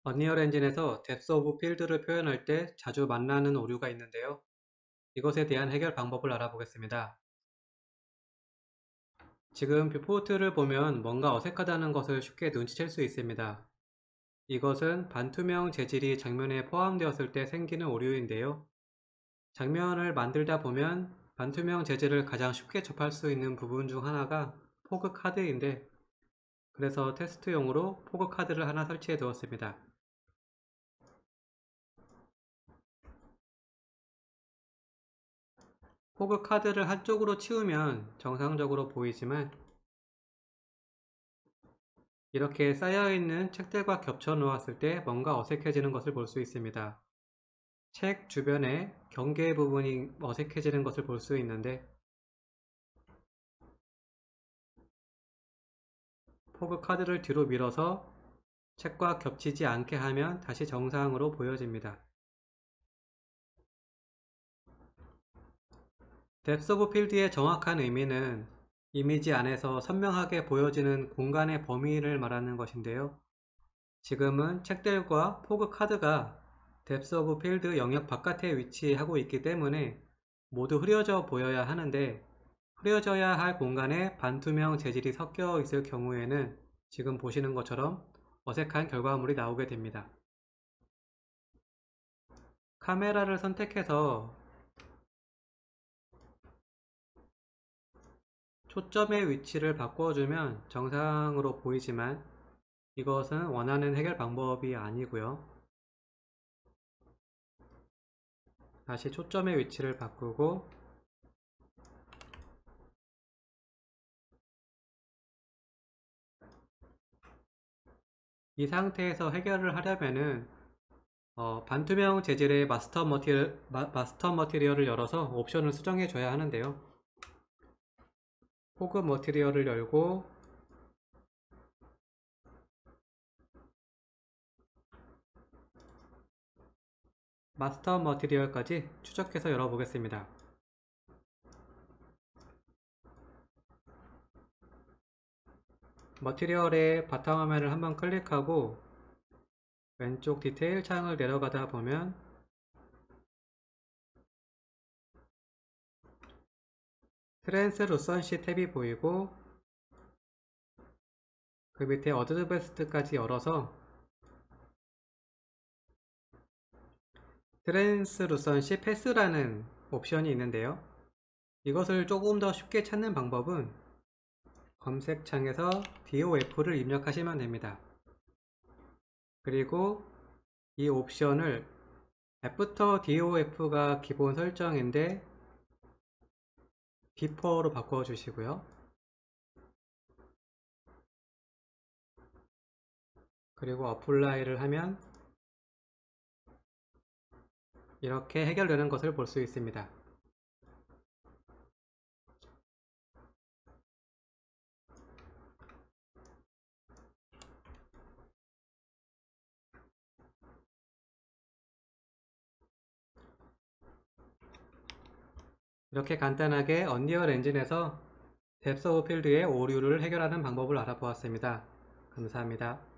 언리얼 엔진에서 뎁스 오브 필드를 표현할 때 자주 만나는 오류가 있는데요. 이것에 대한 해결 방법을 알아보겠습니다. 지금 뷰포트를 보면 뭔가 어색하다는 것을 쉽게 눈치챌 수 있습니다. 이것은 반투명 재질이 장면에 포함되었을 때 생기는 오류인데요. 장면을 만들다 보면 반투명 재질을 가장 쉽게 접할 수 있는 부분 중 하나가 포그 카드인데, 그래서 테스트용으로 포그 카드를 하나 설치해 두었습니다. 포그 카드를 한쪽으로 치우면 정상적으로 보이지만, 이렇게 쌓여있는 책들과 겹쳐 놓았을 때 뭔가 어색해지는 것을 볼 수 있습니다. 책 주변에 경계 부분이 어색해지는 것을 볼 수 있는데, 포그 카드를 뒤로 밀어서 책과 겹치지 않게 하면 다시 정상으로 보여집니다. 뎁스 오브 필드의 정확한 의미는 이미지 안에서 선명하게 보여지는 공간의 범위를 말하는 것인데요. 지금은 책들과 포그 카드가 뎁스 오브 필드 영역 바깥에 위치하고 있기 때문에 모두 흐려져 보여야 하는데, 흐려져야 할 공간에 반투명 재질이 섞여 있을 경우에는 지금 보시는 것처럼 어색한 결과물이 나오게 됩니다. 카메라를 선택해서 초점의 위치를 바꿔주면 정상으로 보이지만, 이것은 원하는 해결 방법이 아니고요. 다시 초점의 위치를 바꾸고 이 상태에서 해결을 하려면은 반투명 재질의 마스터 머티리얼을 열어서 옵션을 수정해 줘야 하는데요. 포그 머티리얼을 열고 마스터 머티리얼까지 추적해서 열어보겠습니다. 머티리얼의 바탕화면을 한번 클릭하고 왼쪽 디테일 창을 내려가다 보면 트랜스루선시 탭이 보이고, 그 밑에 어드밴스드까지 열어서 트랜스루선시 패스라는 옵션이 있는데요. 이것을 조금 더 쉽게 찾는 방법은 검색창에서 DOF를 입력하시면 됩니다. 그리고 이 옵션을 애프터 DOF가 기본 설정인데 비포로 바꿔주시고요. 그리고 어플라이를 하면 이렇게 해결되는 것을 볼 수 있습니다. 이렇게 간단하게 언리얼 엔진에서 뎁스 오브 필드의 오류를 해결하는 방법을 알아보았습니다. 감사합니다.